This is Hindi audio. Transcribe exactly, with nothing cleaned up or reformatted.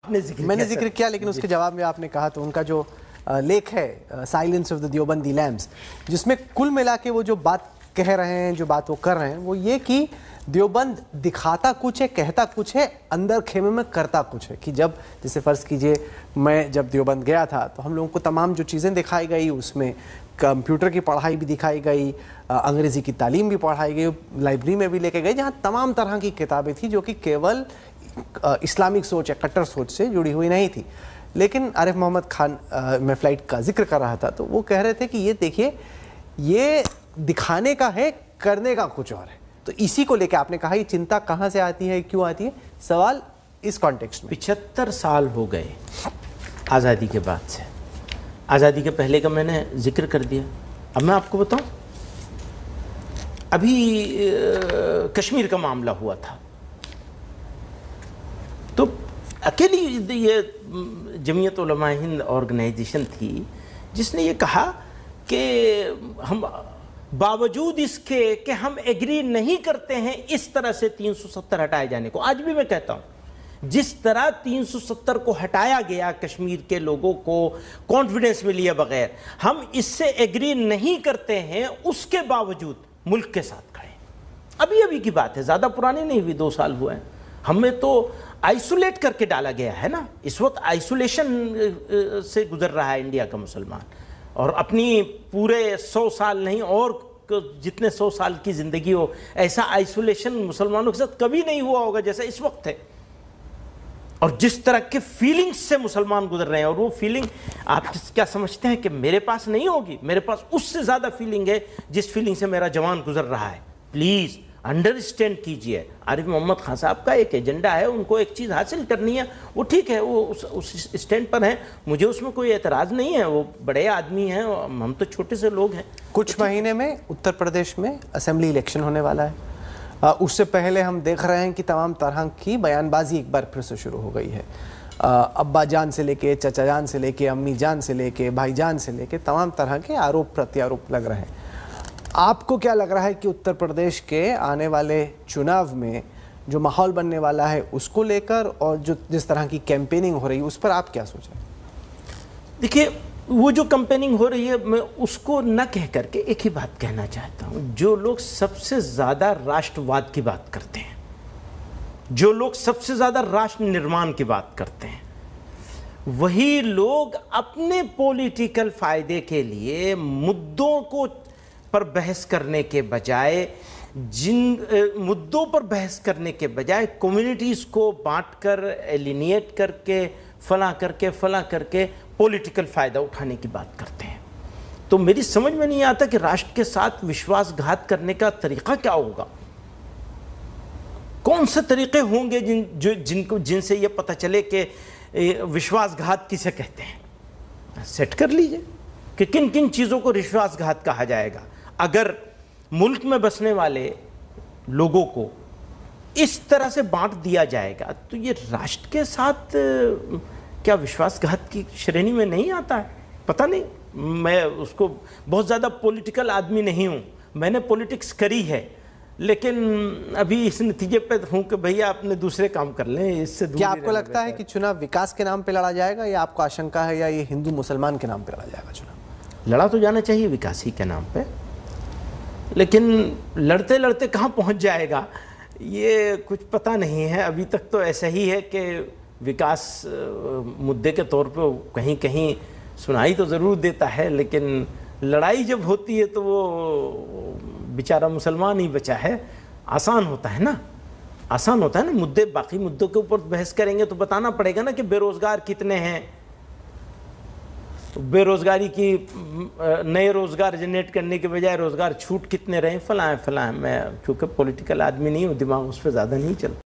जिक्र मैंने जिक्र किया, लेकिन उसके जवाब में आपने कहा तो उनका जो लेख है silence of the Deobandi lamps, जिसमें कुल मिला के वो जो बात कह रहे हैं, जो बात वो कर रहे हैं, वो ये कि देवबंद दिखाता कुछ है, कहता कुछ है, अंदर खेमे में करता कुछ है। कि जब जैसे फ़र्ज़ कीजिए मैं जब देवबंद गया था तो हम लोगों को तमाम जो चीज़ें दिखाई गई, उसमें कंप्यूटर की पढ़ाई भी दिखाई गई, अंग्रेज़ी की तालीम भी पढ़ाई गई, लाइब्रेरी में भी लेके गए जहाँ तमाम तरह की किताबें थी जो कि केवल इस्लामिक सोच या कट्टर सोच से जुड़ी हुई नहीं थी। लेकिन आरिफ मोहम्मद खान आ, मैं फ़्लाइट का जिक्र कर रहा था तो वो कह रहे थे कि ये देखिए, ये दिखाने का है, करने का कुछ और है। तो इसी को लेकर आपने कहा ये चिंता कहाँ से आती है, क्यों आती है? सवाल इस कॉन्टेक्स्ट में। पिछहत्तर साल हो गए आज़ादी के बाद से। आज़ादी के पहले का मैंने जिक्र कर दिया। अब मैं आपको बताऊं, अभी कश्मीर का मामला हुआ था तो अकेली ये जमीयत उलमा हिंद ऑर्गेनाइजेशन थी जिसने ये कहा कि हम बावजूद इसके कि हम एग्री नहीं करते हैं इस तरह से तीन सौ सत्तर हटाए जाने को। आज भी मैं कहता हूं, जिस तरह तीन सौ सत्तर को हटाया गया, कश्मीर के लोगों को कॉन्फिडेंस में लिए बगैर, हम इससे एग्री नहीं करते हैं, उसके बावजूद मुल्क के साथ खड़े। अभी अभी की बात है, ज़्यादा पुरानी नहीं हुई, दो साल हुए हैं। हमें तो आइसोलेट करके डाला गया है ना। इस वक्त आइसोलेशन से गुजर रहा है इंडिया का मुसलमान, और अपनी पूरे सौ साल नहीं और जितने सौ साल की ज़िंदगी हो, ऐसा आइसोलेशन मुसलमानों के साथ कभी नहीं हुआ होगा जैसा इस वक्त है। और जिस तरह के फीलिंग्स से मुसलमान गुजर रहे हैं, और वो फीलिंग आप क्या समझते हैं कि मेरे पास नहीं होगी? मेरे पास उससे ज़्यादा फीलिंग है जिस फीलिंग से मेरा जवान गुजर रहा है। प्लीज़ अंडरस्टैंड कीजिए, आरिफ मोहम्मद खान साहब का एक एजेंडा है, उनको एक चीज़ हासिल करनी है, वो ठीक है, वो उस, उस स्टैंड पर हैं, मुझे उसमें कोई एतराज़ नहीं है। वो बड़े आदमी हैं, हम तो छोटे से लोग हैं। कुछ तो महीने में उत्तर प्रदेश में असेंबली इलेक्शन होने वाला है। आ, उससे पहले हम देख रहे हैं कि तमाम तरह की बयानबाजी एक बार फिर से शुरू हो गई है। अब्बा जान से लेके, चचा जान से लेके, अम्मी जान से लेके, भाई जान से लेके तमाम तरह के आरोप प्रत्यारोप लग रहे हैं। आपको क्या लग रहा है कि उत्तर प्रदेश के आने वाले चुनाव में जो माहौल बनने वाला है उसको लेकर, और जो जिस तरह की कैंपेनिंग हो रही है उस पर आप क्या सोचें? देखिए, वो जो कैंपेनिंग हो रही है, मैं उसको न कह करके एक ही बात कहना चाहता हूँ। जो लोग सबसे ज़्यादा राष्ट्रवाद की बात करते हैं, जो लोग सबसे ज़्यादा राष्ट्र निर्माण की बात करते हैं, वही लोग अपने पॉलिटिकल फ़ायदे के लिए मुद्दों को पर बहस करने के बजाय, जिन मुद्दों पर बहस करने के बजाय कम्युनिटीज़ को बांटकर, एलिनिएट करके, फला करके फला करके पॉलिटिकल फ़ायदा उठाने की बात करते हैं। तो मेरी समझ में नहीं आता कि राष्ट्र के साथ विश्वासघात करने का तरीक़ा क्या होगा। कौन से तरीक़े होंगे जिन जो जिनको जिनसे ये पता चले कि विश्वासघात किसे कहते हैं। सेट कर लीजिए कि किन किन चीज़ों को विश्वासघात कहा जाएगा। अगर मुल्क में बसने वाले लोगों को इस तरह से बांट दिया जाएगा तो ये राष्ट्र के साथ क्या विश्वासघात की श्रेणी में नहीं आता है? पता नहीं, मैं उसको बहुत ज़्यादा पॉलिटिकल आदमी नहीं हूँ, मैंने पॉलिटिक्स करी है, लेकिन अभी इस नतीजे पे हूँ कि भैया अपने दूसरे काम कर लें, इससे क्या आपको लगता है कि चुनाव विकास के नाम पे लड़ा जाएगा, या आपको आशंका है या ये हिंदू मुसलमान के नाम पे लड़ा जाएगा चुनाव? लड़ा तो जाना चाहिए विकास ही के नाम पे, लेकिन लड़ते लड़ते कहाँ पहुँच जाएगा ये कुछ पता नहीं है। अभी तक तो ऐसा ही है कि विकास मुद्दे के तौर पे कहीं कहीं सुनाई तो ज़रूर देता है, लेकिन लड़ाई जब होती है तो वो बेचारा मुसलमान ही बचा है। आसान होता है ना, आसान होता है ना मुद्दे, बाकी मुद्दों के ऊपर बहस करेंगे तो बताना पड़ेगा ना कि बेरोज़गार कितने हैं, तो बेरोज़गारी की नए रोज़गार जनरेट करने के बजाय रोज़गार छूट कितने रहे, फलाएं फलाएं। मैं चूँकि पॉलिटिकल आदमी नहीं हूँ, दिमाग उस पर ज़्यादा नहीं चलता।